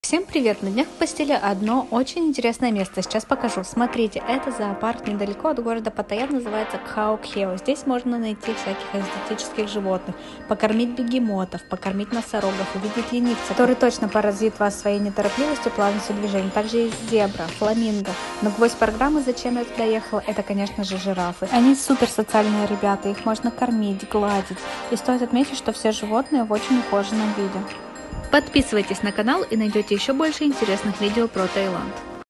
Всем привет! На днях в постели одно очень интересное место. Сейчас покажу. Смотрите, это зоопарк недалеко от города Паттайя, называется Кхао-Кхео. Здесь можно найти всяких экзотических животных, покормить бегемотов, покормить носорогов, увидеть ленивца, который точно поразит вас своей неторопливостью, плавностью движений. Также есть зебра, фламинго. Но гвоздь программы, зачем я туда ехала, это, конечно же, жирафы. Они супер социальные ребята, их можно кормить, гладить. И стоит отметить, что все животные в очень ухоженном виде. Подписывайтесь на канал и найдете еще больше интересных видео про Таиланд.